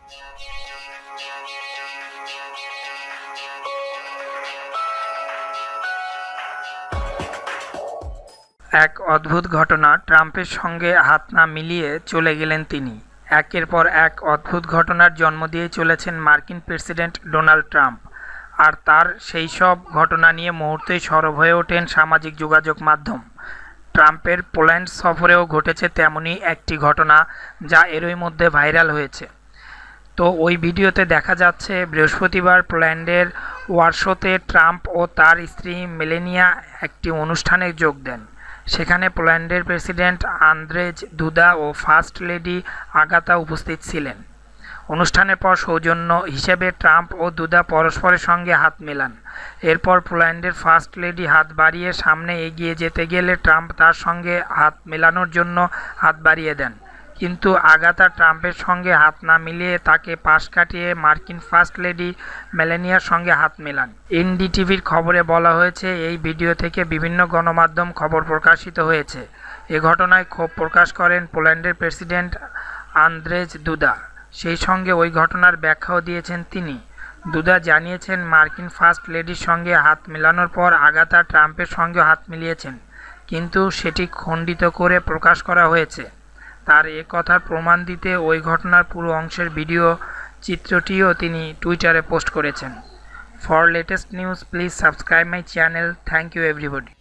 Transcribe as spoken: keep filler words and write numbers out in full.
এক অদ্ভুত ঘটনা, ট্রাম্পের সঙ্গে হাত না মিলিয়ে চলে গেলেন তিনি। একের পর এক অদ্ভুত ঘটনার জন্ম দিয়ে চলেছেন মার্কিন প্রেসিডেন্ট ডোনাল্ড ট্রাম্প। আর তার সেই সব ঘটনা নিয়ে মুহূর্তেই সরব হয়ে ওঠেন সামাজিক যোগাযোগ মাধ্যম। ট্রাম্পের পোল্যান্ড সফরেও ঘটেছে তেমনই একটি ঘটনা, যা এরই মধ্যে ভাইরাল হয়েছে। তো ওই ভিডিওতে দেখা যাচ্ছে বৃহস্পতিবার পোল্যান্ডের ওয়ারশোতে ট্রাম্প ও তার স্ত্রী মেলেনিয়া একটি অনুষ্ঠানে যোগ দেন। সেখানে পোল্যান্ডের প্রেসিডেন্ট আন্দ্রেজ দুদা ও ফার্স্ট লেডি আগাতা উপস্থিত ছিলেন। অনুষ্ঠানের পর সৌজন্য হিসেবে ট্রাম্প ও দুদা পরস্পরের সঙ্গে হাত মেলান। এরপর পোল্যান্ডের ফার্স্ট লেডি হাত বাড়িয়ে সামনে এগিয়ে যেতে গেলে ট্রাম্প তার সঙ্গে হাত মেলানোর জন্য হাত বাড়িয়ে দেন, কিন্তু আগাতা ট্রাম্পের সঙ্গে হাত না মিলিয়ে তাকে পাশ কাটিয়ে মার্কিন ফার্স্ট লেডি মেলানিয়ার সঙ্গে হাত মেলান। এনডিটিভির খবরে বলা হয়েছে, এই ভিডিও থেকে বিভিন্ন গণমাধ্যম খবর প্রকাশিত হয়েছে। এ ঘটনায় ক্ষোভ প্রকাশ করেন পোল্যান্ডের প্রেসিডেন্ট আন্দ্রেজ দুদা। সেই সঙ্গে ওই ঘটনার ব্যাখ্যাও দিয়েছেন তিনি। দুদা জানিয়েছেন, মার্কিন ফার্স্ট লেডির সঙ্গে হাত মেলানোর পর আগাতা ট্রাম্পের সঙ্গে হাত মিলিয়েছেন, কিন্তু সেটি খণ্ডিত করে প্রকাশ করা হয়েছে। তার এ কথার প্রমাণ দিতে ওই ঘটনার পুরো অংশের ভিডিও চিত্রটিও তিনি টুইটারে পোস্ট করেছেন। For latest news please subscribe my channel. Thank you everybody.